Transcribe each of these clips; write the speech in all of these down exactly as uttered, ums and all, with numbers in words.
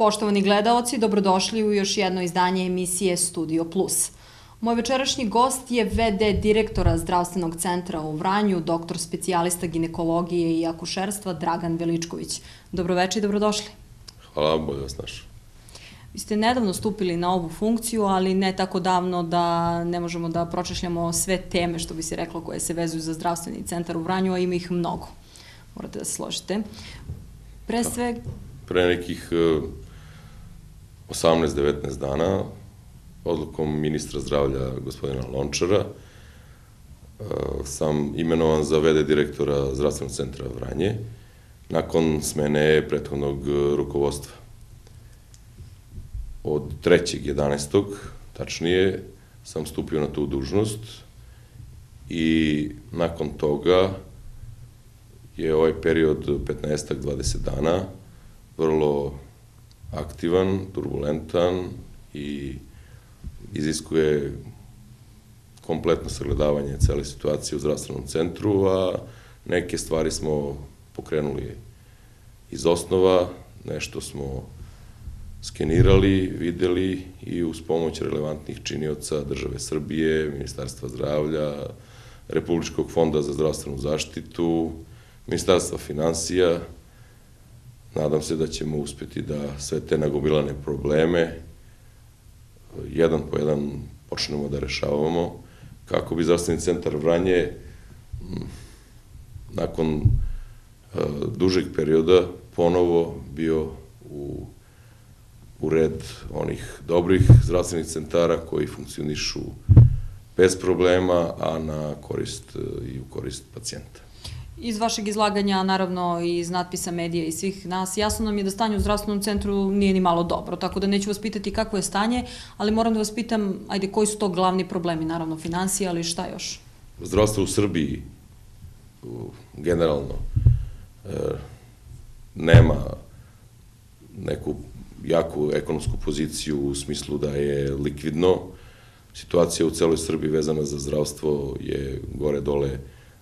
Poštovani gledaoci, dobrodošli u još jedno izdanje emisije Studio Plus. Moj večerašnji gost je ve de direktora Zdravstvenog centra u Vranju, doktor specijalista ginekologije i akušerstva Dragan Veličković. Dobroveče i dobrodošli. Hvala, bolje vas našao. Vi ste nedavno stupili na ovu funkciju, ali ne tako davno da ne možemo da pročešljamo sve teme, što bi se reklo, koje se vezuju za Zdravstveni centar u Vranju, a ima ih mnogo. Morate da se složite. Pre sve... Pre nekih osamnaest devetnaest dana, odlukom ministra zdravlja gospodina Lončara, sam imenovan za ve de direktora Zdravstvenog centra Vranje, nakon smene prethodnog rukovodstva. Od trećeg jedanaestog tačnije, sam stupio na tu dužnost i nakon toga je ovaj period petnaest do dvadeset dana vrlo aktivan, turbulentan i iziskuje kompletno sagledavanje cele situacije u zdravstvenom centru, a neke stvari smo pokrenuli iz osnova, nešto smo skenirali, videli i uz pomoć relevantnih činioca države Srbije, Ministarstva zdravlja, Republičkog fonda za zdravstvenu zaštitu, Ministarstva finansija. Nadam se da ćemo uspjeti da sve te nagobilane probleme jedan po jedan počnemo da rešavamo, kako bi Zdravstveni centar Vranje nakon dužeg perioda ponovo bio u, u red onih dobrih zdravstvenih centara koji funkcionišu bez problema, a na korist i u korist pacijenta. Iz vašeg izlaganja, naravno i iz natpisa medija i svih nas, jasno nam je da stanje u zdravstvenom centru nije ni malo dobro, tako da neću vas pitati kakvo je stanje, ali moram da vas pitam, ajde, koji su to glavni problemi, naravno financije, ali šta još? Zdravstvo u Srbiji, generalno, nema neku jaku ekonomsku poziciju u smislu da je likvidno. Situacija u celoj Srbiji vezana za zdravstvo je gore-dole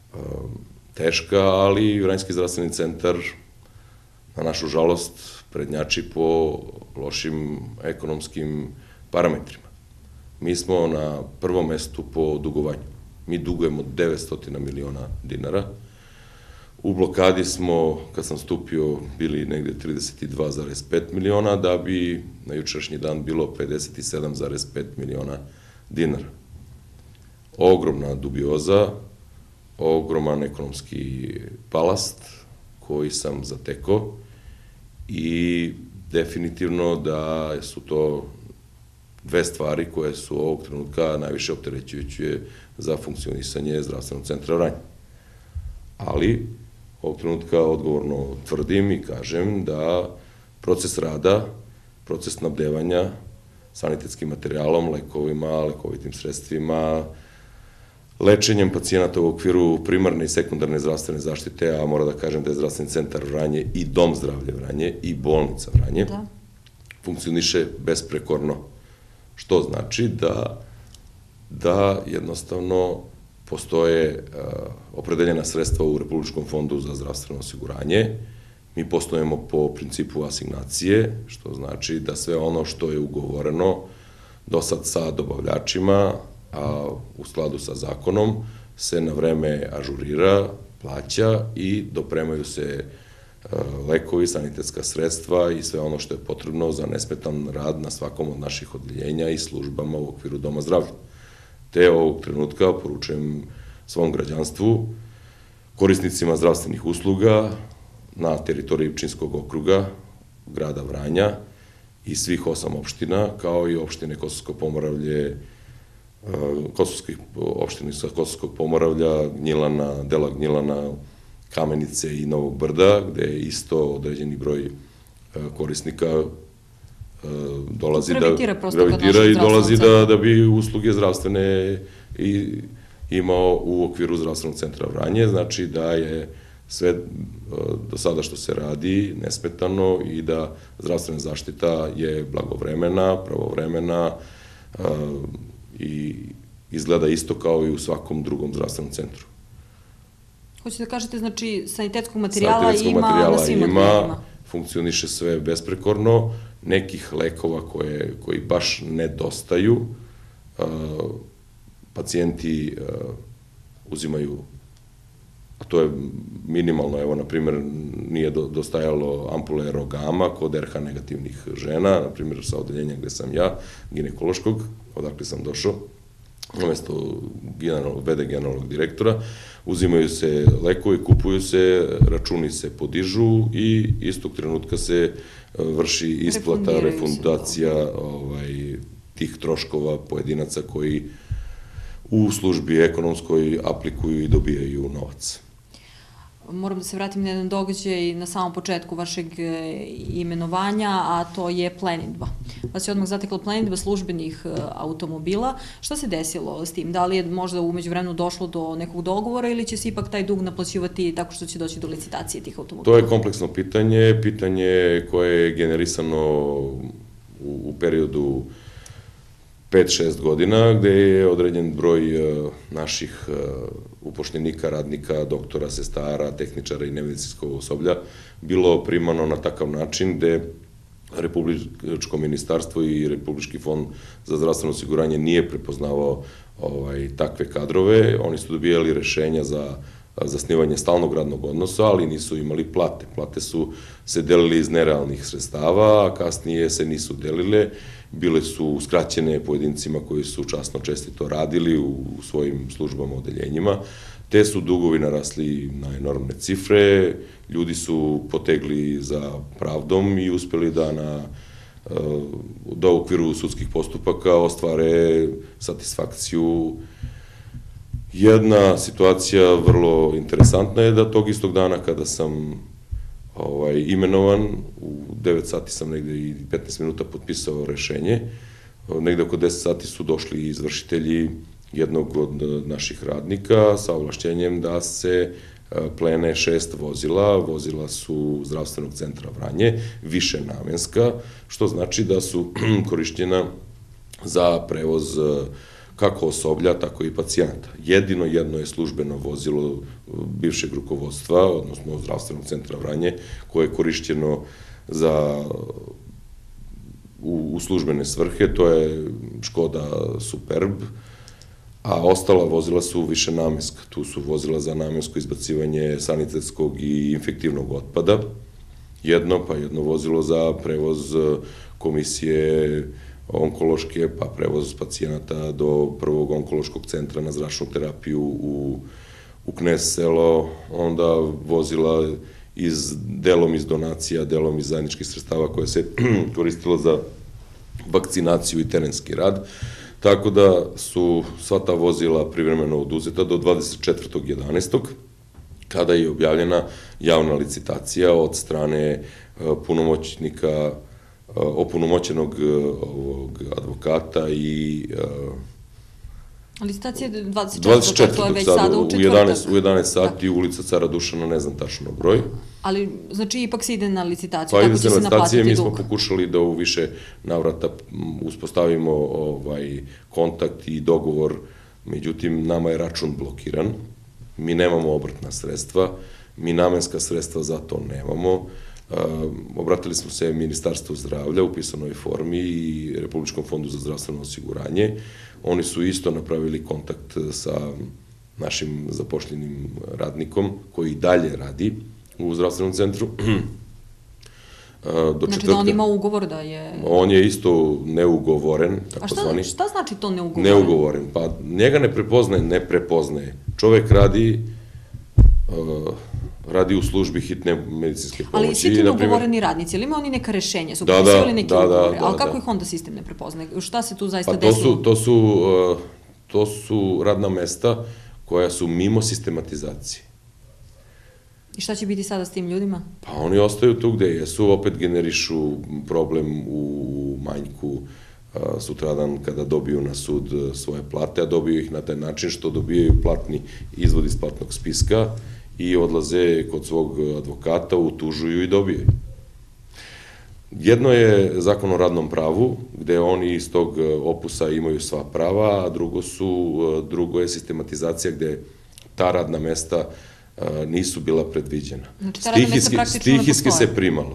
teška, ali Vranjski zdravstveni centar, na našu žalost, prednjači po lošim ekonomskim parametrima. Mi smo na prvom mestu po dugovanju. Mi dugujemo devetsto miliona dinara. U blokadi smo, kad sam stupio, bili negde trideset dva zarez pet miliona, da bi na jučerašnji dan bilo pedeset sedam zarez pet miliona dinara. Ogromna dubioza, ogroman ekonomski palast koji sam zatekao i definitivno da su to dve stvari koje su ovog trenutka najviše opterećujuće za funkcionisanje Zdravstvenog centra Vranje. Ali, ovog trenutka odgovorno tvrdim i kažem da proces rada, proces snabdevanja sanitetskim materijalom, lekovima, lekovitim sredstvima, lečenjem pacijenata u okviru primarne i sekundarne zdravstvene zaštite, a moram da kažem da je Zdravstveni centar Vranje i Dom zdravlja Vranje i bolnica Vranje, funkcioniše besprekorno. Što znači da, da jednostavno postoje opredeljena sredstva u Republičkom fondu za zdravstveno osiguranje. Mi poslujemo po principu asignacije, što znači da sve ono što je ugovoreno do sad sa dobavljačima, a u skladu sa zakonom, se na vreme ažurira, plaća i dopremaju se lekovi, sanitetska sredstva i sve ono što je potrebno za nesmetan rad na svakom od naših odeljenja i službama u okviru Doma zdravlja. Te ovog trenutka poručujem svom građanstvu, korisnicima zdravstvenih usluga na teritoriji Pčinjskog okruga, grada Vranja i svih osam opština, kao i opštine Kosovsko Pomoravlje, kosovskih opština sa Kosovskog Pomoravlja, Gnjilana, dela Gnjilana, Kamenice i Novog Brda, gde je isto određeni broj korisnika dolazi da gravitira i dolazi da bi usluge zdravstvene imao u okviru Zdravstvenog centra Vranje. Znači da je sve do sada što se radi nesmetano i da zdravstvena zaštita je blagovremena, pravovremena i izgleda isto kao i u svakom drugom zdravstvenom centru. Hoćete da kažete, znači, sanitetskog materijala ima na svim odeljenjima? Funkcioniše sve besprekorno nekih lekova koje, koji baš nedostaju, pacijenti uzimaju, a to je minimalno, evo, na primjer, nije dostajalo ampule Rogama kod er ha negativnih žena, na primjer, sa odeljenja gde sam ja, ginekološkog, odakle sam došao, umesto ve de generalnog direktora, uzimaju se lekovi, kupuju se, računi se podižu i istog trenutka se vrši isplata, refundacija tih troškova pojedinaca koji u službi ekonomskoj aplikuju i dobijaju novac. Moram da se vratim na jedan događaj na samom početku vašeg imenovanja, a to je plenidba. Vas je odmah zatekla plenidba službenih automobila. Šta se desilo s tim? Da li je možda umeđu vremenu došlo do nekog dogovora ili će se ipak taj dug naplaćivati tako što će doći do licitacije tih automobila? To je kompleksno pitanje, pitanje koje je generisano u periodu pet šest godina, gde je određen broj naših upošljenika, radnika, doktora, sestara, tehničara i nemedicinskog osoblja bilo primano na takav način gde Republičko ministarstvo i Republički fond za zdravstveno osiguranje nije prepoznavao takve kadrove. Oni su dobijali rešenja za zasnivanje stalnog radnog odnosa, ali nisu imali plate. Plate su se delili iz nerealnih sredstava, a kasnije se nisu delile. Bile su uskraćene pojedincima koji su časno čestito radili u svojim službama, odeljenjima, te su dugovi narasli na enormne cifre, ljudi su potegli za pravdom i uspeli da na da u okviru sudskih postupaka ostvare satisfakciju. Jedna situacija vrlo interesantna je da tog istog dana kada sam imenovan, u devet sati sam negde i petnaest minuta potpisao rešenje, negde oko deset sati su došli izvršitelji jednog od naših radnika sa ovlašćenjem da se plene šest vozila. Vozila su Zdravstvenog centra Vranje, više namenska, što znači da su korišćena za prevoz kako osoblja, tako i pacijenta. Jedino jedno je službeno vozilo bivšeg rukovodstva, odnosno Zdravstvenog centra Vranje, koje je korišćeno za u službene svrhe, to je Škoda Superb, a ostala vozila su više namenska. Tu su vozila za namensko izbacivanje sanitetskog i infektivnog otpada, jedno, pa jedno vozilo za prevoz komisije onkološke, pa prevoz pacijenata do prvog onkološkog centra na zračnu terapiju u Knez Selo, onda vozila delom iz donacija, delom iz zajedničkih sredstava koje se koristilo za vakcinaciju i terenski rad, tako da su sva ta vozila privremeno oduzeta do dvadeset četvrtog jedanaestog kada je objavljena javna licitacija od strane punomoćnika opunomoćenog advokata i... Licitacija je dvadeset četvrtog to je već sada u četvrtak. U jedanaest sati ulica Cara Dušana, ne znam tačno broj. Ali, znači, ipak se ide na licitaciju, kako će se naplatiti dug? Pa ide se na licitacije, mi smo pokušali da u više navrata uspostavimo kontakt i dogovor, međutim, nama je račun blokiran, mi nemamo obrtna sredstva, mi namenska sredstva za to nemamo. Obratili smo se Ministarstvu zdravlja u pisanoj formi i Republičkom fondu za zdravstveno osiguranje. Oni su isto napravili kontakt sa našim zapošljenim radnikom koji dalje radi u zdravstvenom centru. Znači da on ima ugovor da je... On je isto neugovoren. A šta znači to neugovoren? Neugovoren, pa njega ne prepoznaje, ne prepoznaje. Čovek radi... radi u službi hitne medicinske pomoći. Ali svi ti neugovoreni radnici, ili ima oni neka rešenja, su potpisivali neke ugovore, ali kako ih onda sistem ne prepoznaje? Šta se tu zaista desilo? To su radna mesta koja su mimo sistematizacije. I šta će biti sada s tim ljudima? Pa oni ostaju tu gde jesu, opet generišu problem u manjku sutradan kada dobiju na sud svoje plate, a dobiju ih na taj način što dobijaju platni izvod iz platnog spiska i odlaze kod svog advokata, utužuju i dobijaju. Jedno je zakon o radnom pravu, gde oni iz tog opusa imaju sva prava, a drugo su, drugo je sistematizacija gde ta radna mesta nisu bila predviđena. Znači, ta radna mesta praktično ne postoje. Stihijski se primalo.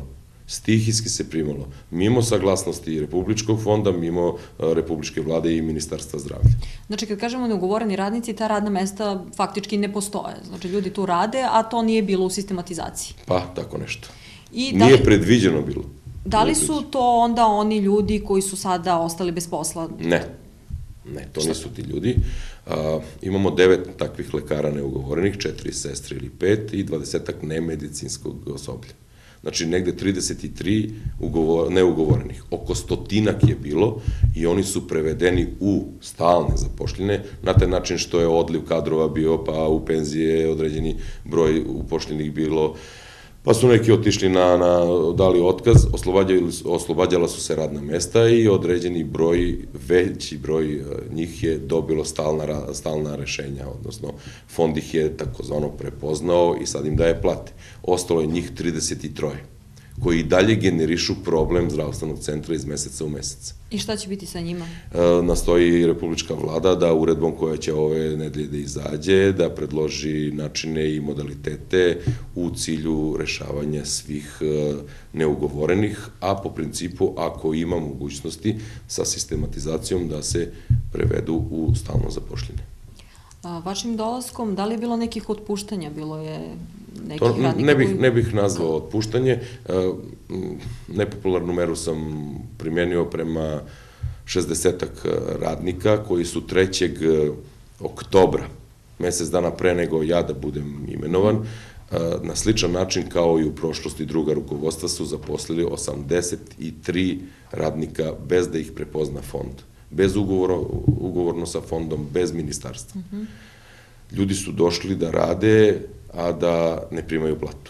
Stihijski se primalo, mimo saglasnosti Republičkog fonda, mimo Republičke vlade i Ministarstva zdravlja. Znači, kad kažemo neugovoreni radnici, ta radna mesta faktički ne postoje. Znači, ljudi tu rade, a to nije bilo u sistematizaciji. Pa, tako nešto. I nije predviđeno bilo. Da li su to onda oni ljudi koji su sada ostali bez posla? Ne. Ne, to nisu ti ljudi. Imamo devet takvih lekara neugovorenih, četiri sestre ili pet i dvadesetak nemedicinskog osoblja. Znači, negde trideset tri neugovorenih. Oko stotinak je bilo i oni su prevedeni u stalne zapošljene, na taj način što je odliv kadrova bio, pa u penzije određeni broj upošljenih bilo, pa su neki otišli na, dali otkaz, oslobađala su se radna mesta i određeni broj, veći broj njih je dobilo stalna rešenja, odnosno fond ih je takozvano prepoznao i sad im daje plate. Ostalo je njih trideset tri, koji dalje generišu problem zdravstvenog centra iz meseca u mesec. I šta će biti sa njima? Nastoji Republička vlada da uredbom koja će ove nedelje da izađe, da predloži načine i modalitete u cilju rešavanja svih neugovorenih, a po principu, ako ima mogućnosti, sa sistematizacijom da se prevedu u stalno zapošljene. Vašim dolaskom, da li je bilo nekih otpuštanja? Bilo je nekih radnika koji... Ne bih nazvao otpuštanje. Nepopularnu meru sam primjenio prema šezdesetak radnika koji su trećeg oktobra, mesec dana pre nego ja da budem imenovan, na sličan način kao i u prošlosti druga rukovodstva su zaposlili osamdeset tri radnika bez da ih prepozna fond. Bez ugovorno sa fondom, bez ministarstva. Ljudi su došli da rade, a da ne primaju platu.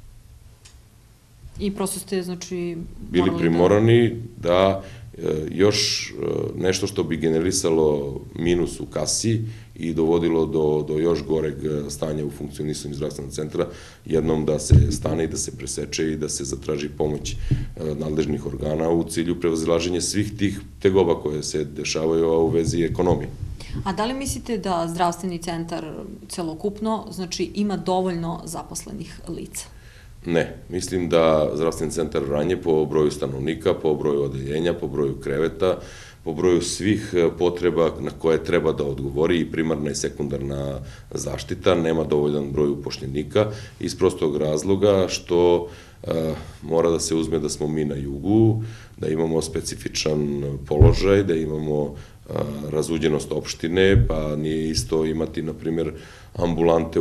I prosto ste, znači... Bili primorani da još nešto što bi generisalo minus u kasi i dovodilo do još goreg stanja u funkcionisanju zdravstvenog centra, jednom da se stane i da se preseče i da se zatraži pomoć nadležnih organa u cilju prevazilaženja svih tih tegoba koje se dešavaju u vezi ekonomije. A da li mislite da zdravstveni centar celokupno, znači, ima dovoljno zaposlenih lica? Ne, mislim da zdravstveni centar Vranje po broju stanovnika, po broju odeljenja, po broju kreveta, po broju svih potreba na koje treba da odgovori i primarna i sekundarna zaštita, nema dovoljan broj upošljenika iz prostog razloga što mora da se uzme da smo mi na jugu, da imamo specifičan položaj, da imamo razuđenost opštine, pa nije isto imati, na primjer, ambulante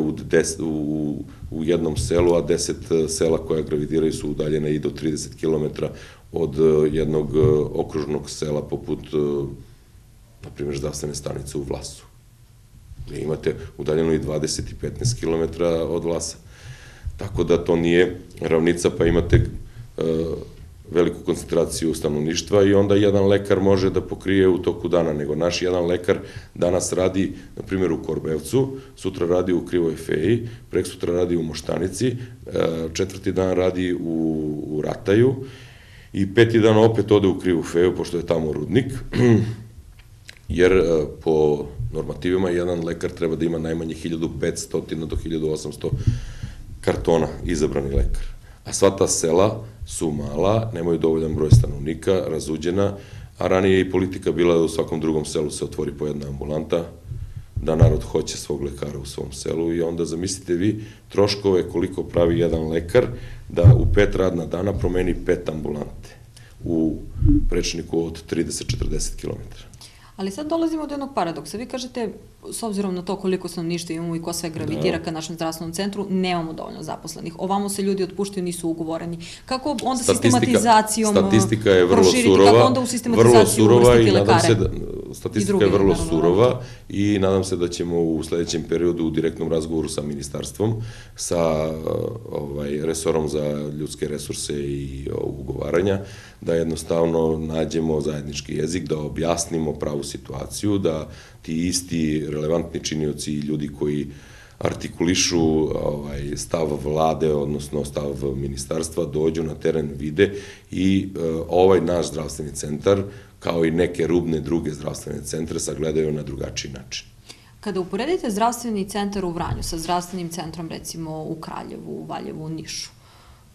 u jednom selu, a deset sela koja gravidiraju su udaljene i do trideset kilometara od jednog okružnog sela poput, na primjer, zdravstvene stanice u Vlasu. Imate udaljeno i dvadeset i petnaest kilometara od Vlasa. Tako da to nije ravnica, pa imate veliku koncentraciju stanovništva i onda jedan lekar može da pokrije u toku dana, nego naš jedan lekar danas radi, na primjer, u Korbevcu, sutra radi u Krivoj Feji, prek sutra radi u Moštanici, četvrti dan radi u Rataju i peti dan opet ode u Krivu Feju, pošto je tamo rudnik, jer po normativima jedan lekar treba da ima najmanje hiljadu petsto do hiljadu osamsto kartona, izabrani lekar. A sva ta sela su mala, nemaju dovoljan broj stanovnika, razuđena, a ranije je i politika bila da u svakom drugom selu se otvori po jedna ambulanta, da narod hoće svog lekara u svom selu i onda zamislite vi troškove koliko pravi jedan lekar da u pet radna dana promeni pet ambulante u prečniku od trideset do četrdeset kilometara. Ali sad dolazimo do jednog paradoksa. Vi kažete, s obzirom na to koliko stanovništva imamo i ko sve gravitira ka našem zdravstvenom centru, nemamo dovoljno zaposlenih. Ovamo se ljudi otpuštaju, nisu ugovoreni. Kako onda sistematizacijom proširiti, kako onda u sistematizaciju uvrstiti lekare? Statistika je vrlo surova i nadam se da ćemo u sledećem periodu u direktnom razgovoru sa ministarstvom, sa resorom za ljudske resurse i ugovaranja, da jednostavno nađemo zajednički jezik, da objasnimo pravu situaciju, da ti isti relevantni činioci i ljudi koji artikulišu stav vlade, odnosno stav ministarstva, dođu na teren, vide i ovaj naš zdravstveni centar, kao i neke rubne druge zdravstvene centre, sagledaju na drugačiji način. Kada uporedite zdravstveni centar u Vranju sa zdravstvenim centrom, recimo, u Kraljevu, u Valjevu, u Nišu,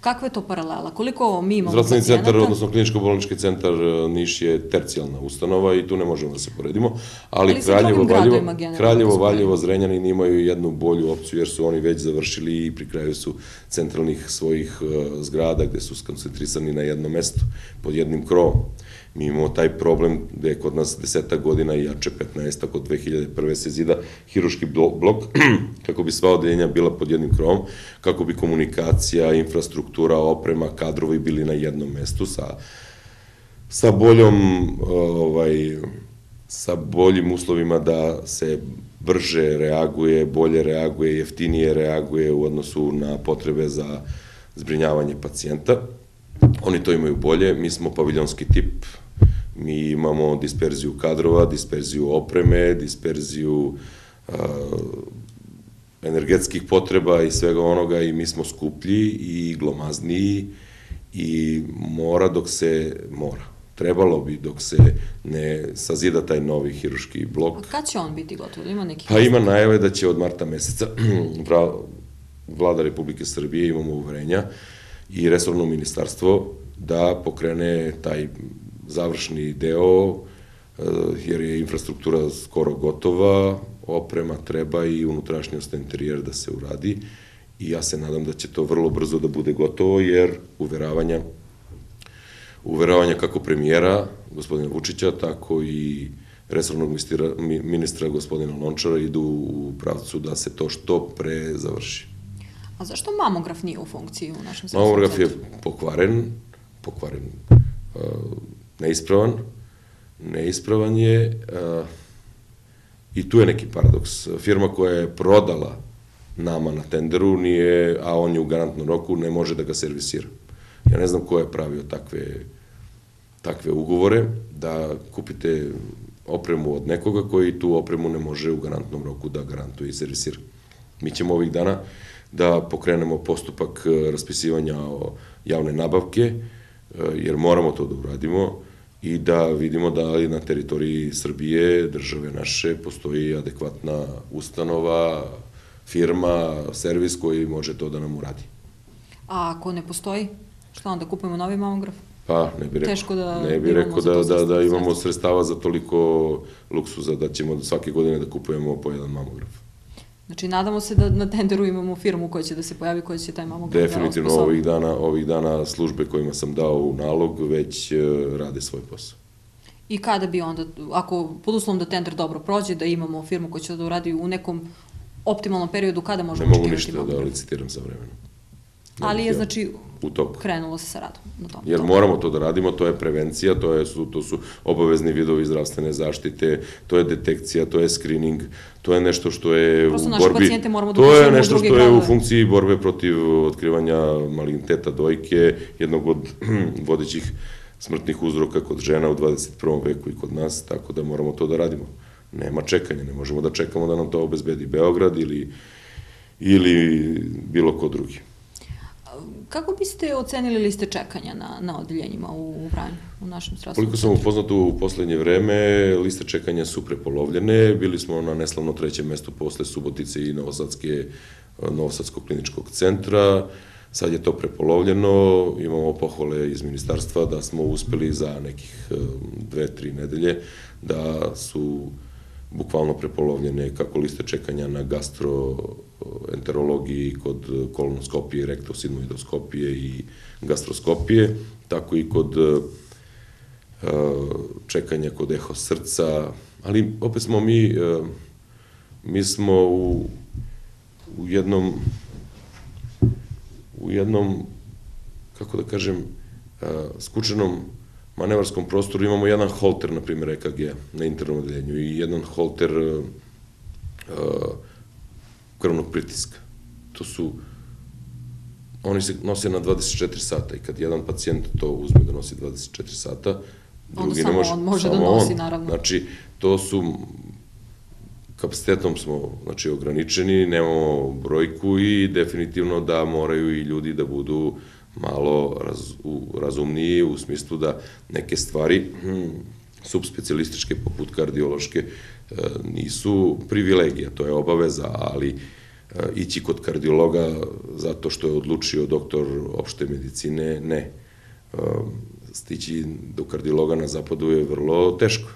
Kakva je to paralela? Koliko mi imamo Zdravstveni pacijenata? centar, odnosno kliničko-bolnički centar Niš je tercijalna ustanova i tu ne možemo da se poredimo, ali, ali Kraljevo, Valjevo, Kraljevo, Valjevo, Zrenjanin imaju jednu bolju opciju jer su oni već završili i pri kraju su centralnih svojih uh, zgrada gde su skoncentrisani na jednom mestu, pod jednim krovom. Mi imamo taj problem gde je kod nas deseta godina i jače petnaest, tako dve hiljade prve se zida hiruški blok, kako bi sva odeljenja bila pod jednim krovom, kako bi komunikacija, infrastruktura, oprema, kadrovi bili na jednom mestu sa, sa boljom, ovaj, sa boljim uslovima da se brže reaguje, bolje reaguje, jeftinije reaguje u odnosu na potrebe za zbrinjavanje pacijenta. Oni to imaju bolje, mi smo paviljonski tip, mi imamo disperziju kadrova, disperziju opreme, disperziju uh, energetskih potreba i svega onoga i mi smo skuplji i glomazniji i mora dok se mora. Trebalo bi dok se ne sazida taj novi hiruški blok. A kad će on biti gotov? Ima neki... Pa ima najave da će od marta meseca Vlada Republike Srbije, imamo uverenja, i resorno ministarstvo da pokrene taj završni deo, jer je infrastruktura skoro gotova, oprema treba i unutrašnjost interijer da se uradi i ja se nadam da će to vrlo brzo da bude gotovo, jer uveravanja, uveravanja kako premijera, gospodina Vučića, tako i resornog ministra gospodina Lončara idu u pravcu da se to što pre završi. A zašto mamograf nije u funkciji u našem zdravstvenom Mamograf je centru? pokvaren, pokvaren, neispravan, neispravan je i tu je neki paradoks. Firma koja je prodala nama na tenderu, nije, a on je u garantnom roku, ne može da ga servisira. Ja ne znam ko je pravio takve, takve ugovore, da kupite opremu od nekoga koji tu opremu ne može u garantnom roku da garantuje i servisira. Mi ćemo ovih dana da pokrenemo postupak raspisivanja javne nabavke, jer moramo to da uradimo i da vidimo da li na teritoriji Srbije, države naše, postoji adekvatna ustanova, firma, servis koji može to da nam uradi. A ako ne postoji, šta onda, kupujemo novi mamograf? Pa, ne bih rekao da ne bih rekao da, da, da imamo sredstava za toliko luksuza, da ćemo svake godine da kupujemo po jedan mamograf. Znači, nadamo se da na tenderu imamo firmu koja će da se pojavi, koja će taj mamograf da osposobiti. Definitivno ovih dana, ovih dana službe kojima sam dao u nalog već rade svoj posao. I kada bi onda, ako pod uslovom da tender dobro prođe, da imamo firmu koja će da uradi u nekom optimalnom periodu, kada možemo očekivati mamograf? Ne mogu ništa da licitiram sa vremenom. Ali je, znači, u toku. Krenulo se sa radom na tom. Jer moramo to da radimo, to je prevencija, to, je, to su obavezni vidovi zdravstvene zaštite, to je detekcija, to je screening, to je nešto što je Prosto u borbi... Prosto naše pacijente moramo da to je upućujemo u druge nešto što gradove. je u funkciji borbe protiv otkrivanja maligniteta dojke, jednog od vodećih smrtnih uzroka kod žena u dvadeset prvom veku i kod nas, tako da moramo to da radimo. Nema čekanja, ne možemo da čekamo da nam to obezbedi Beograd ili, ili bilo ko drugi. Kako biste ocenili liste čekanja na, na odeljenjima u Vranju, u našem zdravstvenom Koliko sam upoznat u poslednje vreme, liste čekanja su prepolovljene, bili smo na neslavno trećem mestu posle Subotice i Novosadske, Novosadskog kliničkog centra, sad je to prepolovljeno, imamo pohvale iz ministarstva da smo uspeli za nekih dve, tri nedelje, da su bukvalno prepolovljene kako liste čekanja na gastroenterologiji kod kolonoskopije, rektosigmoidoskopije i gastroskopije, tako i kod uh, čekanja kod eho srca, ali opet smo mi, uh, mi smo u, u jednom, u jednom, kako da kažem, uh, skučenom manevarskom prostoru. Imamo jedan holter, na primjer, E K G na internom odeljenju i jedan holter uh, krvnog pritiska. To su, oni se nose na dvadeset četiri sata i kad jedan pacijent to uzme da nosi dvadeset četiri sata, drugi ne može. Onda samo on može da nosi, naravno. Znači, to su, kapacitetom smo, znači, ograničeni, nemamo brojku i definitivno da moraju i ljudi da budu malo raz, u, razumniji u smislu da neke stvari hm, subspecijalističke poput kardiološke e, nisu privilegija, to je obaveza, ali ići kod kardiologa zato što je odlučio doktor opšte medicine, ne. Stići do kardiologa na zapadu je vrlo teško.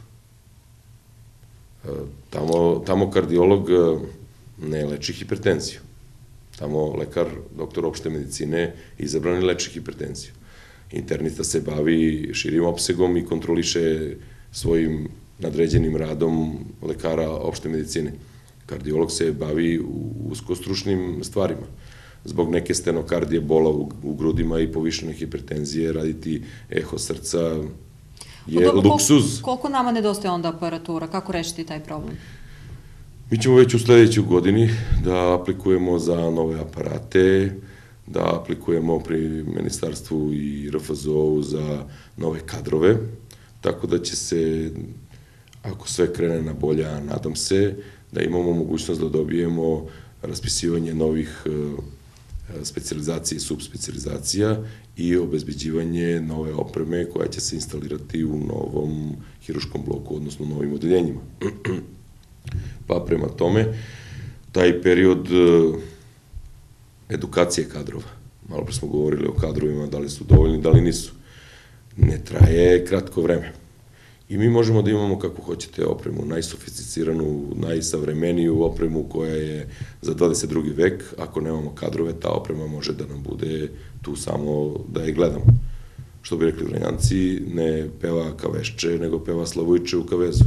Tamo, tamo kardiolog ne leči hipertenziju. Tamo lekar, doktor opšte medicine, izabran i leči hipertenziju. Internista se bavi širim opsegom i kontroliše svojim nadređenim radom lekara opšte medicine. Kardiolog se bavi uskostručnim stvarima. Zbog neke stenokardije, bola u, u grudima i povišene hipertenzije, raditi eho srca je dobro, luksuz. Koliko, koliko nama nedostaje onda aparatura? Kako rešiti taj problem? Mi ćemo već u sledećoj godini da aplikujemo za nove aparate, da aplikujemo pri ministarstvu i R F Z O-u za nove kadrove, tako da će se, ako sve krene na bolje, a nadam se, da imamo mogućnost da dobijemo raspisivanje novih specijalizacija i subspecijalizacija i obezbeđivanje nove opreme koja će se instalirati u novom hiruškom bloku, odnosno novim odeljenjima. Pa prema tome, taj period edukacije kadrova, malo pre smo govorili o kadrovima, da li su dovoljni, da li nisu, ne traje kratko vreme. I mi možemo da imamo, kako hoćete, opremu, najsofisticiranu, najsavremeniju opremu koja je za dvadeset drugi vek. Ako nemamo kadrove, ta oprema može da nam bude tu samo da je gledamo. Što bi rekli Vranjanci, ne peva Kavešče, nego peva Slavojče u Kavezu.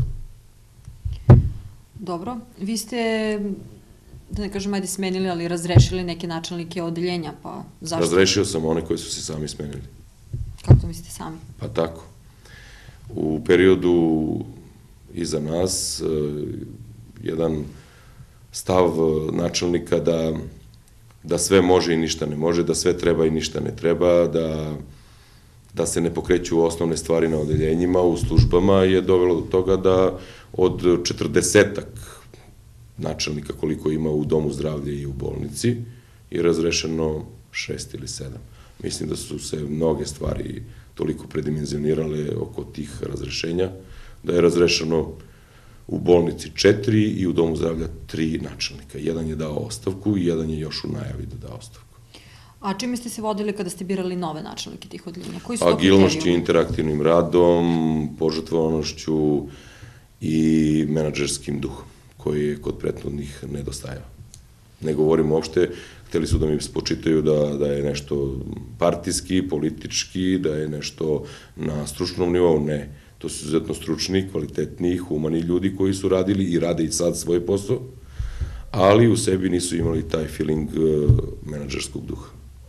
Dobro. Vi ste, da ne kažem, ajde smenili, ali razrešili neke načelnike odeljenja, pa zašto? Razrešio sam one koji su se sami smenili. Kako to mislite sami? Pa tako. U periodu iza nas, jedan stav načelnika da, da sve može i ništa ne može, da sve treba i ništa ne treba, da, da se ne pokreću osnovne stvari na odeljenjima, u službama, je dovelo do toga da od četrdesetak načelnika koliko ima u domu zdravlja i u bolnici je razrešeno šest ili sedam. Mislim da su se mnoge stvari toliko predimenzionirale oko tih razrešenja, da je razrešeno u bolnici četiri i u domu zdravlja tri načelnika. Jedan je dao ostavku i jedan je još u najavi da da ostavku. A čime ste se vodili kada ste birali nove načelnike tih odeljenja? Koji su to agilnošću, interaktivnim radom, požrtvovanošću i menadžerskim duhom, koji je kod prethodnih nedostajao. Ne govorim uopšte, hteli su da mi spočitaju da, da je nešto partijski, politički, da je nešto na stručnom nivou. Ne, to su izuzetno stručni, kvalitetni, humani ljudi koji su radili i rade i sad svoj posao, ali u sebi nisu imali taj feeling menadžerskog duha.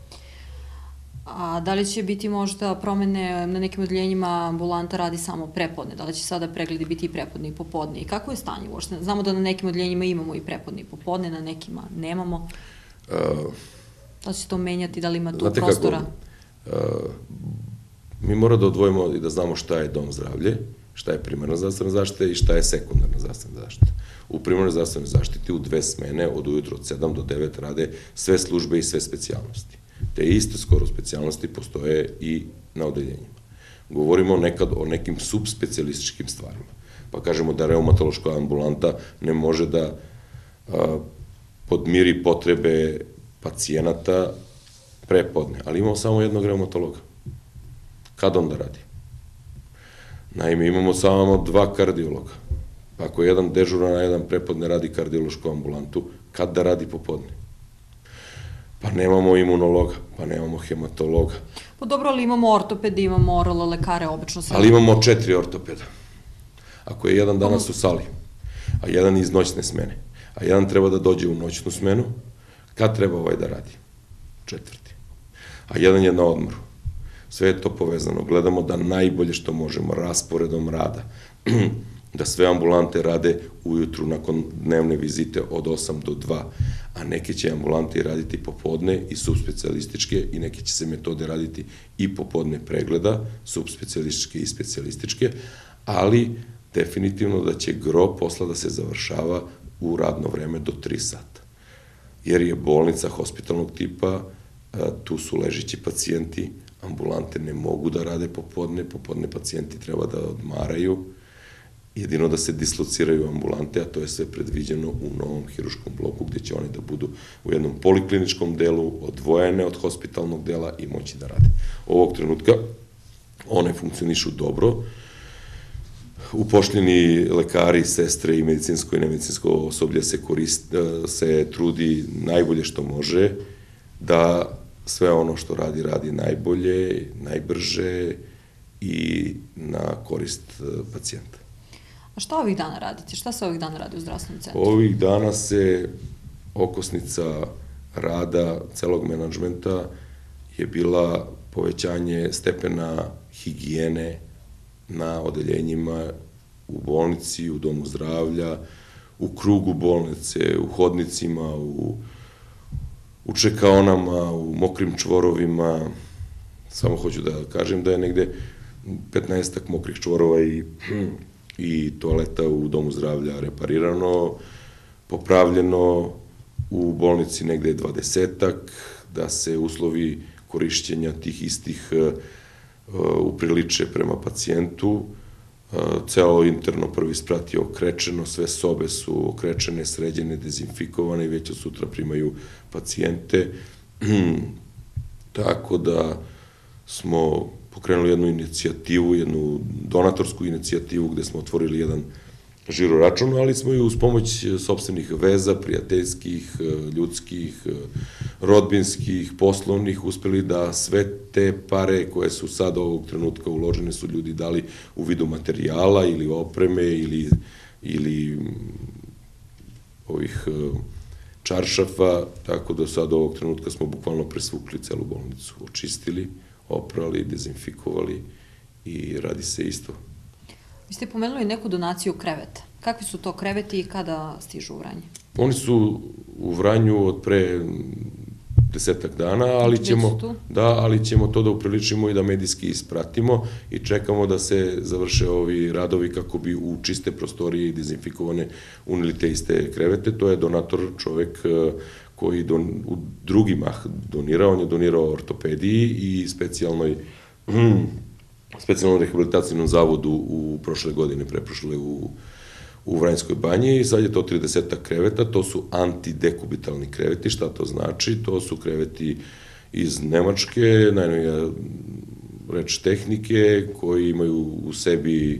A da li će biti možda promene na nekim odeljenjima ambulanta radi samo prepodne? Da li će sada pregledi biti i prepodne i popodne? I kako je stanje uopšte? Znamo da na nekim odeljenjima imamo i prepodne i popodne, na nekima nemamo. Da li će to menjati, da li ima tu prostora? Znate kako, mi moramo da odvojimo i da znamo šta je dom zdravlje, šta je primarna zdravstvena zaštita i šta je sekundarna zdravstvena zaštita. U primarnoj zdravstvenoj zaštiti u dve smene od ujutro od sedam do devet rade sve službe i sve specijalnosti. Te iste skoro specijalnosti postoje i na odeljenjima. Govorimo nekad o nekim subspecijalističkim stvarima. Pa kažemo da reumatološka ambulanta ne može da a, podmiri potrebe pacijenata prepodne, ali imamo samo jednog reumatologa. Kad on da radi? Naime, imamo samo dva kardiologa. Ako jedan dežuran, a jedan prepodne radi kardiološku ambulantu, kad da radi popodne? Pa nemamo imunologa, pa nemamo hematologa. Pa dobro, ali imamo ortopede, imamo oralo lekare, obično se... Ali imamo četiri ortopeda. Ako je jedan danas u sali, a jedan iz noćne smene, a jedan treba da dođe u noćnu smenu, kad treba ovaj da radi? Četvrti. A jedan je na odmoru. Sve je to povezano. Gledamo da najbolje što možemo, rasporedom rada, da sve ambulante rade ujutru nakon dnevne vizite od osam do dva, a neke će ambulante raditi popodne i subspecijalističke i neke će se metode raditi i popodne pregleda, subspecijalističke i specijalističke, ali definitivno da će gro posla da se završava u radno vreme do tri sata. Jer je bolnica hospitalnog tipa, tu su ležeći pacijenti, ambulante ne mogu da rade popodne, popodne pacijenti treba da odmaraju jedino da se dislociraju ambulante, a to je sve predviđeno u novom hiruškom bloku, gde će oni da budu u jednom polikliničkom delu, odvojene od hospitalnog dela i moći da rade. Ovog trenutka one funkcionišu dobro, upošljeni lekari, sestre i medicinsko i nemedicinsko osoblje se, korist, se trudi najbolje što može da sve ono što radi, radi najbolje, najbrže i na korist pacijenta. A šta ovih dana radite? Šta se ovih dana radi u zdravstvenom centru? Ovih dana se okosnica rada celog menadžmenta je bila povećanje stepena higijene na odeljenjima, u bolnici, u domu zdravlja, u krugu bolnice, u hodnicima, u, u čekaonama, u mokrim čvorovima. Samo hoću da kažem da je negde petnaestak mokrih čvorova i, i toaleta u domu zdravlja reparirano, popravljeno, u bolnici negde dvadesetak, da se uslovi korišćenja tih istih upriliče prema pacijentu. Celo interno prvi sprat je okrečeno, sve sobe su okrečene, sređene, dezinfikovane i već od sutra primaju pacijente. Tako da smo pokrenuli jednu inicijativu, jednu donatorsku inicijativu gde smo otvorili jedan žiro račun, ali smo i uz pomoć sopstvenih veza, prijateljskih, ljudskih, rodbinskih, poslovnih, uspeli da sve te pare koje su sad ovog trenutka uložene su ljudi dali u vidu materijala ili opreme ili, ili ovih čaršafa, tako da sad ovog trenutka smo bukvalno presvukli celu bolnicu, očistili, oprali, dezinfikovali i radi se isto. Vi ste pomenuli neku donaciju kreveta. Kakvi su to kreveti i kada stižu u Vranje? Oni su u Vranju od pre desetak dana, ali ćemo, da, ali ćemo to da upriličimo i da medijski ispratimo i čekamo da se završe ovi radovi kako bi u čiste prostorije i dezinfikovane unili te iste krevete. To je donator, čovek koji don, u drugi mah donirao, on je donirao ortopediji i specijalnoj specijalnom rehabilitacijnom zavodu u prošle godine, preprošle u, u Vranjskoj banji i sad je to trideset kreveta, to su antidekubitalni kreveti. Šta to znači? To su kreveti iz Nemačke, najnovija reč tehnike, koji imaju u sebi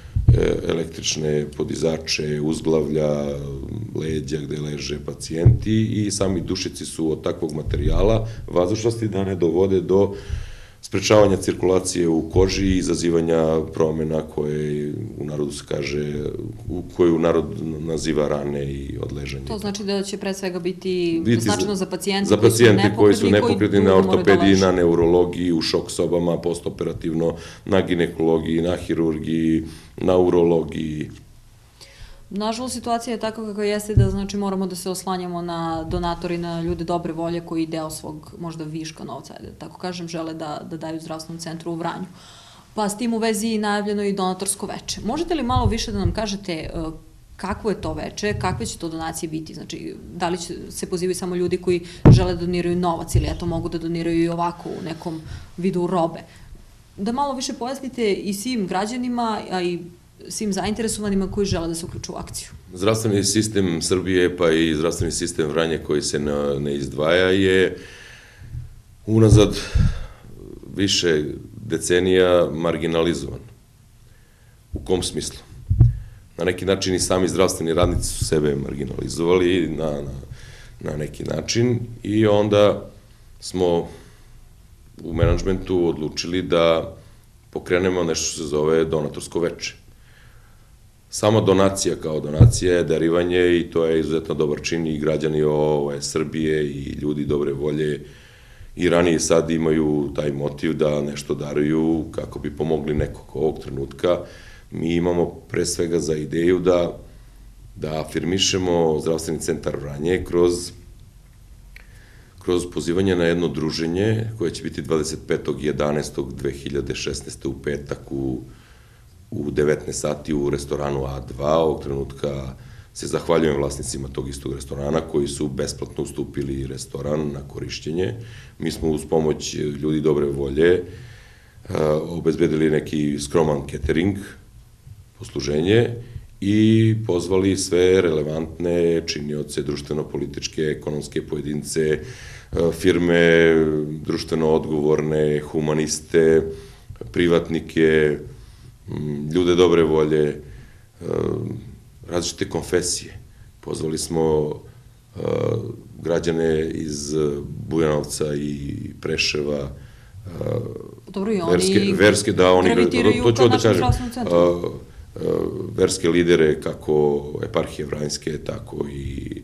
električne podizače, uzglavlja, leđa gde leže pacijenti i sami dušici su od takvog materijala vazdušnosti da ne dovode do sprečavanja cirkulacije u koži i izazivanja promena koje u narodu se kaže, koje u narod naziva rane i odležanje. To znači da će pre svega biti, biti značajno za pacijente, za pacijente koji su nepokretni na ortopediji, na neurologiji, u šok sobama, postoperativno, na ginekologiji, na hirurgiji, na urologiji. Nažalost, situacija je takva kakva jeste da znači moramo da se oslanjamo na donatori, na ljude dobre volje koji deo svog možda viška novca, da tako kažem, žele da, da daju zdravstvenom centru u Vranju. Pa s tim u vezi najavljeno i donatorsko veče. Možete li malo više da nam kažete kakvo je to veče, kakve će to donacije biti? Znači, da li će se pozivaju samo ljudi koji žele da doniraju novac ili eto mogu da doniraju i ovako u nekom vidu robe? Da malo više pojasnite i svim građanima, a i svim zainteresovanima koji žele da se uključu u akciju. Zdravstveni sistem Srbije pa i zdravstveni sistem Vranja koji se ne izdvaja je unazad više decenija marginalizovan. U kom smislu? Na neki način i sami zdravstveni radnici su sebe marginalizovali na, na, na neki način i onda smo u menadžmentu odlučili da pokrenemo nešto što se zove donatorsko veče. Sama donacija kao donacija je darivanje i to je izuzetno dobar čin i građani ove Srbije i ljudi dobre volje i ranije sad imaju taj motiv da nešto daruju kako bi pomogli nekog ovog trenutka. Mi imamo pre svega za ideju da, da afirmišemo zdravstveni centar Vranje kroz, kroz pozivanje na jedno druženje koje će biti dvadeset petog jedanaestog dve hiljade šesnaeste. u petak u u devetnaest sati u restoranu A dva. Ovog trenutka se zahvaljujem vlasnicima tog istog restorana koji su besplatno ustupili restoran na korišćenje. Mi smo uz pomoć ljudi dobre volje obezbedili neki skroman catering posluženje i pozvali sve relevantne činioce, društveno-političke, ekonomske pojedince, firme, društveno odgovorne, humaniste, privatnike, ljude dobre volje, različite konfesije. Pozvali smo građane iz Bujanovca i Preševa, Dobro, i verske, oni verske, da, oni, gravitiraju to ću ka da našem kažem, zdravstvenom centru. verske lidere, kako eparhije Vranjske, tako i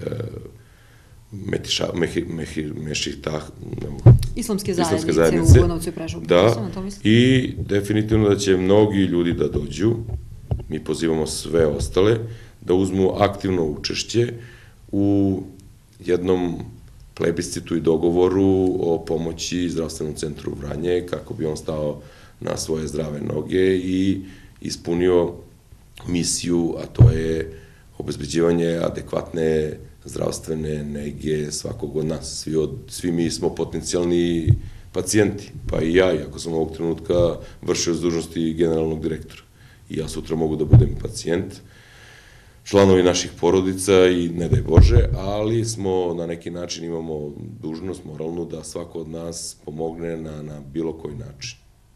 Metiša, Mehi, Mehi, Mešitah, Islamske islamske zajednice, zajednice u Bujanovcu i Preševu. Da, i definitivno da će mnogi ljudi da dođu, mi pozivamo sve ostale, da uzmu aktivno učešće u jednom plebiscitu i dogovoru o pomoći zdravstvenom centru Vranje, kako bi on stao na svoje zdrave noge i ispunio misiju, a to je obezbeđivanje adekvatne zdravstvene nege svakog od nas. Svi, od, svi mi smo potencijalni pacijenti, pa i ja, iako sam ovog trenutka vršio dužnosti generalnog direktora. I ja sutra mogu da budem pacijent, članovi naših porodica i ne daj Bože, ali smo na neki način imamo dužnost moralnu da svako od nas pomogne na, na bilo koji način.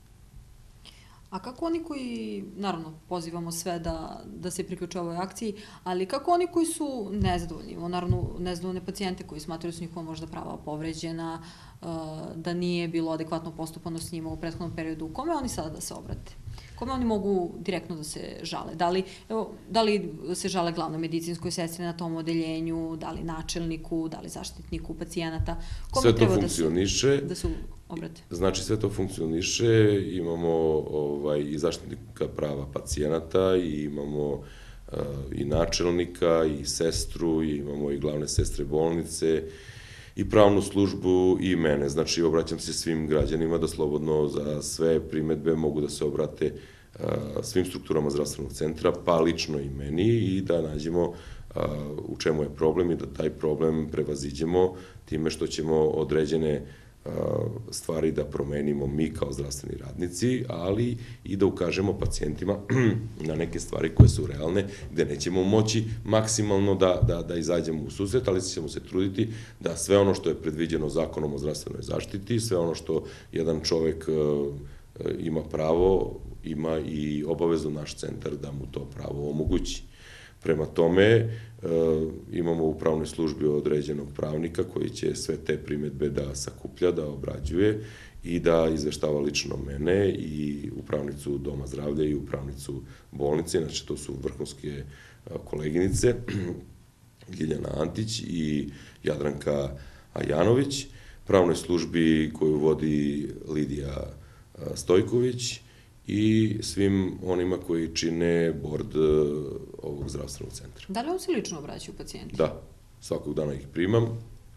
A kako oni koji, naravno, pozivamo sve da, da se priključe ovoj akciji, ali kako oni koji su nezadovoljni, naravno nezadovoljne pacijente koji smatraju da su njihova možda prava povređena, da nije bilo adekvatno postupano s njima u prethodnom periodu, kome oni sada da se obrate? Kome oni mogu direktno da se žale? Da li, evo, da li se žale glavnoj medicinskoj sestri na tom odeljenju, da li načelniku, da li zaštitniku pacijenata? Kome sve to treba funkcioniše. Da se, da se obrate? Znači, sve to funkcioniše, imamo ovaj, i zaštitnika prava pacijenata, i imamo uh, i načelnika, i sestru, i imamo i glavne sestre bolnice, i pravnu službu i mene. Znači, obraćam se svim građanima da slobodno za sve primetbe mogu da se obrate svim strukturama zdravstvenog centra, pa lično i meni, i da nađemo u čemu je problem i da taj problem prevaziđemo time što ćemo određene stvari da promenimo mi kao zdravstveni radnici, ali i da ukažemo pacijentima na neke stvari koje su realne, gde nećemo moći maksimalno da, da, da izađemo u susret, ali ćemo se truditi da sve ono što je predviđeno zakonom o zdravstvenoj zaštiti, sve ono što jedan čovek ima pravo, ima i obavezu naš centar da mu to pravo omogući. Prema tome, imamo u pravnoj službi određenog pravnika koji će sve te primetbe da sakuplja, da obrađuje i da izveštava lično mene i upravnicu Doma zdravlja i upravnicu bolnice. Znači, to su vrhunske koleginice, Ljiljana Antić i Jadranka Ajanović, pravnoj službi koju vodi Lidija Stojković i svim onima koji čine bord ovog zdravstvenog centra. Da li vam se lično obraćaju pacijenti? Da, svakog dana ih primam.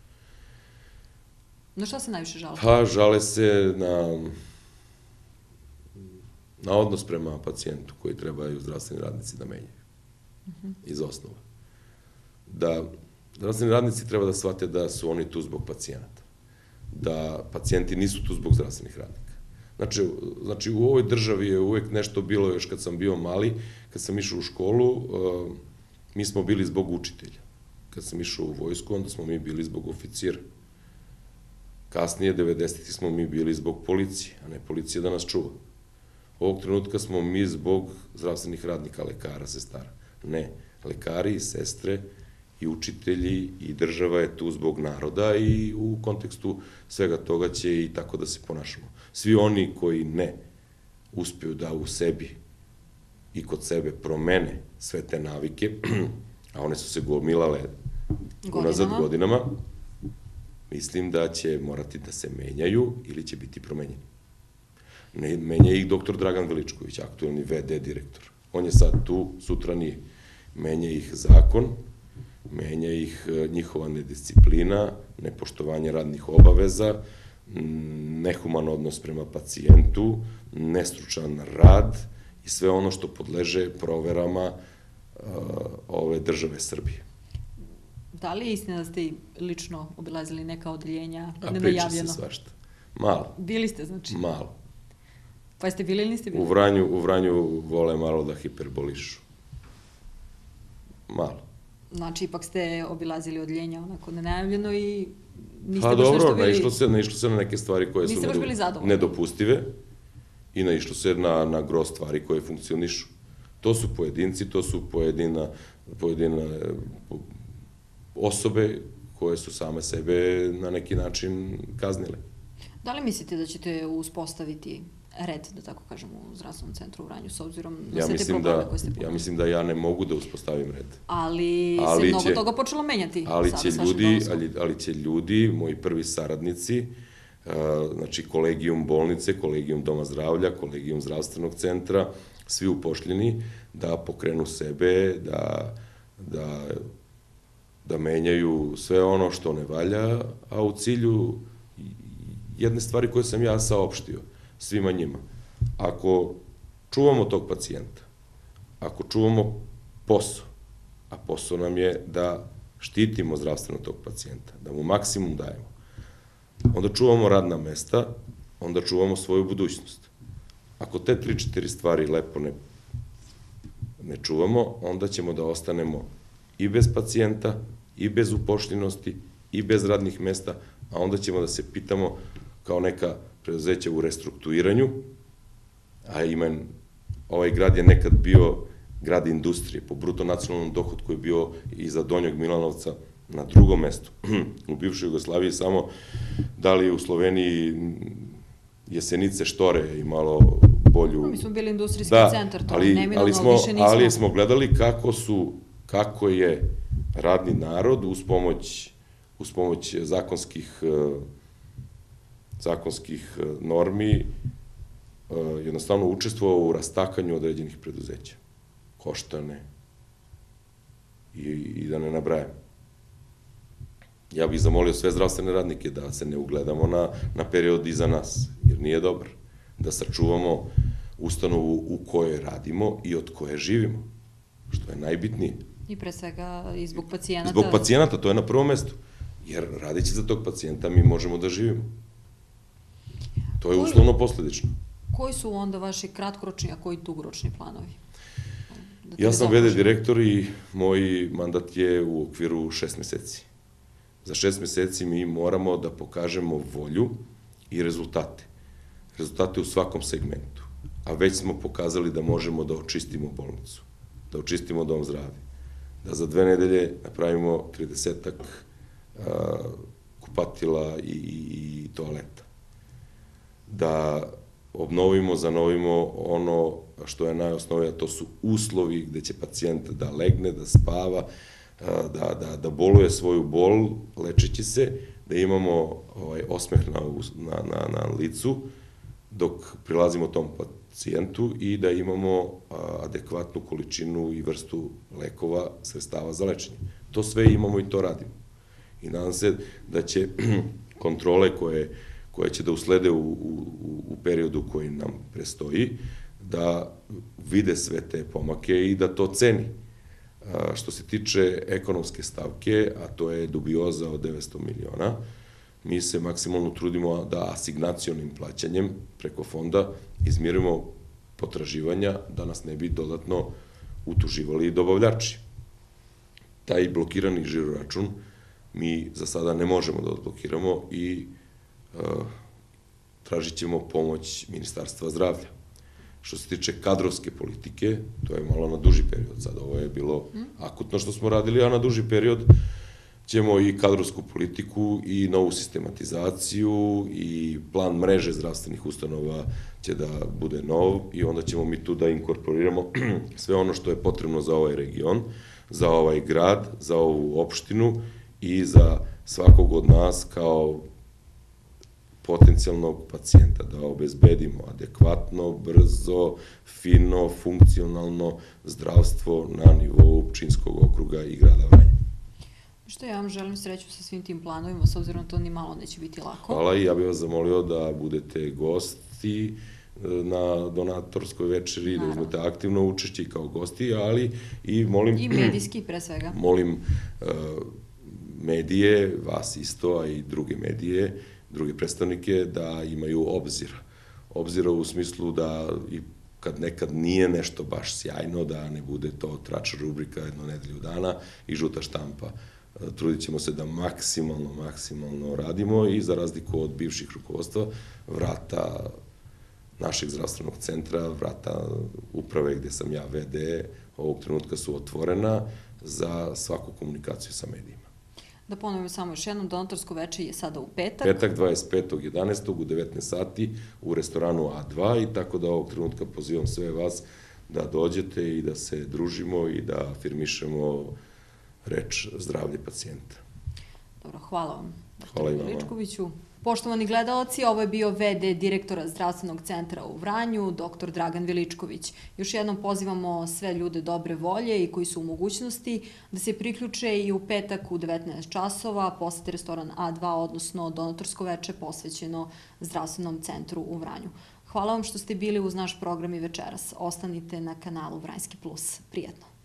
Na šta se najviše žale? Pa, žale se na, na odnos prema pacijentu koji trebaju zdravstveni radnici da menjaju. Uh-huh. Iz osnova. Da zdravstveni radnici treba da shvate da su oni tu zbog pacijenata. Da pacijenti nisu tu zbog zdravstvenih radnika. Znači, znači, u ovoj državi je uvek nešto bilo, još kad sam bio mali, kad sam išao u školu, uh, mi smo bili zbog učitelja. Kad sam išao u vojsku, onda smo mi bili zbog oficira. Kasnije, devedesetih smo mi bili zbog policije, a ne policija da nas čuva. Ovog trenutka smo mi zbog zdravstvenih radnika, lekara, sestara. Ne, lekari i sestre i učitelji i država je tu zbog naroda i u kontekstu svega toga će i tako da se ponašamo. Svi oni koji ne uspeju da u sebi i kod sebe promene sve te navike, a one su se gomilale unazad godinama, mislim da će morati da se menjaju ili će biti promenjeni. Ne menja ih doktor Dragan Veličković, aktuelni ve de direktor. On je sad tu, sutra nije. Menja ih zakon, menja ih njihova nedisciplina, nepoštovanje radnih obaveza, nehuman odnos prema pacijentu, nestručan rad i sve ono što podleže proverama ove države Srbije. Da li je istina da ste lično obilazili neka odeljenja nenajavljeno? A priča se svašta. Malo. Bili ste, znači? Malo. Pa jeste bili ili niste bili? U Vranju, u Vranju vole malo da hiperbolišu. Malo. Znači, ipak ste obilazili odljenja onako nenajavljeno i niste Pa baš nešto dobro, bili... naišlo se, naišlo se na neke stvari koje su Niste baš nedo- bili zadovoljni? nedopustive i naišlo se na, na gro stvari koje funkcionišu. To su pojedinci, to su pojedina, pojedina e, po- osobe koje su same sebe na neki način kaznile. Da li mislite da ćete uspostaviti red, da tako kažemo, u zdravstvenom centru u Vranju, s obzirom na Ja sve te mislim probleme da, koje ste ja pomenuli? mislim da ja ne mogu da uspostavim red. Ali, Ali se mnogo će- toga počelo menjati Ali sada će s vašim ljudi, dolaskom. ali, ali će ljudi, moji prvi saradnici, uh, znači kolegijum bolnice, kolegijum doma zdravlja, kolegijum zdravstvenog centra, svi upošljeni da pokrenu sebe, da, da, da menjaju sve ono što ne valja, a u cilju jedne stvari koje sam ja saopštio svima njima. Ako čuvamo tog pacijenta, ako čuvamo posao, a posao nam je da štitimo zdravstveno tog pacijenta, da mu maksimum dajemo, onda čuvamo radna mesta, onda čuvamo svoju budućnost. Ako te tri, četiri stvari lepo ne, ne čuvamo, onda ćemo da ostanemo i bez pacijenta, i bez upošljenosti, i bez radnih mesta, a onda ćemo da se pitamo kao neka preduzeća u restrukturiranju, a ima, ovaj grad je nekad bio grad industrije, po bruto nacionalnom dohodku je bio iza Donjeg Milanovca na drugom mestu. U bivšoj Jugoslaviji samo da li u Sloveniji Jesenice Štore imalo bolju... Mi smo bili industrijski Da, centar, to ali, neminovno, ali smo, više nismo... ali smo gledali kako su, kako je radni narod uz pomoć, uz pomoć zakonskih, eh, zakonskih eh, normi eh, jednostavno učestvovao u rastakanju određenih preduzeća. Koštane i, i da ne nabrajam. Ja bih zamolio sve zdravstvene radnike da se ne ugledamo na, na period iza nas, jer nije dobar. Da sačuvamo ustanovu u kojoj radimo i od koje živimo, što je najbitnije. I pre svega i zbog pacijenata. Zbog pacijenata, to je na prvom mestu. Jer radeći za tog pacijenta mi možemo da živimo. To je Koji- uslovno posledično. Koji su onda vaši kratkoročni, a koji dugoročni planovi? Da te Ja sam zaokružim. vede direktor i moj mandat je u okviru šest meseci. Za šest meseci mi moramo da pokažemo volju i rezultate. Rezultate u svakom segmentu. A već smo pokazali da možemo da očistimo bolnicu, da očistimo dom zdravlja, da za dve nedelje napravimo tridesetak a, kupatila i, i, i toaleta. Da obnovimo, zanovimo ono što je najosnovnije, a to su uslovi gde će pacijent da legne, da spava, da, da, da boluje svoju bol, lečeći se, da imamo ovaj, osmeh na, na, na, na licu dok prilazimo tom pacijentu i da imamo a, adekvatnu količinu i vrstu lekova, sredstava za lečenje. To sve imamo i to radimo. I nadam se da će kontrole koje, koje će da uslede u, u, u periodu koji nam prestoji, da vide sve te pomake i da to ceni. A, što se tiče ekonomske stavke, a to je dubioza od devetsto miliona, mi se maksimalno trudimo da asignacionim plaćanjem preko fonda izmirimo potraživanja da nas ne bi dodatno utuživali dobavljači. Taj blokirani žiroračun mi za sada ne možemo da odblokiramo i uh, tražit ćemo pomoć Ministarstva zdravlja. Što se tiče kadrovske politike, to je malo na duži period. Sad ovo je bilo akutno što smo radili, a na duži period ćemo i kadrovsku politiku i novu sistematizaciju i plan mreže zdravstvenih ustanova će da bude nov i onda ćemo mi tu da inkorporiramo sve ono što je potrebno za ovaj region, za ovaj grad, za ovu opštinu i za svakog od nas kao potencijalnog pacijenta, da obezbedimo adekvatno, brzo, fino, funkcionalno zdravstvo na nivou Pčinjskog okruga i grada Vranja. Što ja vam želim sreću sa svim tim planovima, s obzirom da to ni malo neće biti lako. Hvala i ja bih vas zamolio da budete gosti na donatorskoj večeri, da Naravno. uzmete aktivno učešće i kao gosti, ali i molim... I medijski pre svega. Molim uh, medije, vas isto, a i druge medije, druge predstavnike, da imaju obzira. obzira u smislu da i kad nekad nije nešto baš sjajno, da ne bude to trača rubrika jedno nedelju dana i žuta štampa. Trudit ćemo se da maksimalno, maksimalno radimo i za razliku od bivših rukovodstva, vrata našeg zdravstvenog centra, vrata uprave gde sam ja ve de, ovog trenutka su otvorena za svaku komunikaciju sa medijima. Da ponovim samo još jednom, donatorsko veče je sada u petak. Petak dvadeset petog jedanaestog u devetnaest sati u restoranu A dva i tako da ovog trenutka pozivam sve vas da dođete i da se družimo i da afirmišemo reč zdravlje pacijenta. Dobro, hvala vam. Hvala i vama. Veličkoviću. Poštovani gledalci, ovo je bio ve de direktora Zdravstvenog centra u Vranju, doktor Dragan Veličković. Još jednom pozivamo sve ljude dobre volje i koji su u mogućnosti da se priključe i u petak u devetnaest časova, posete restoran A dva, odnosno donatorsko veče posvećeno Zdravstvenom centru u Vranju. Hvala vam što ste bili uz naš program i večeras. Ostanite na kanalu Vranjski plus. Prijetno.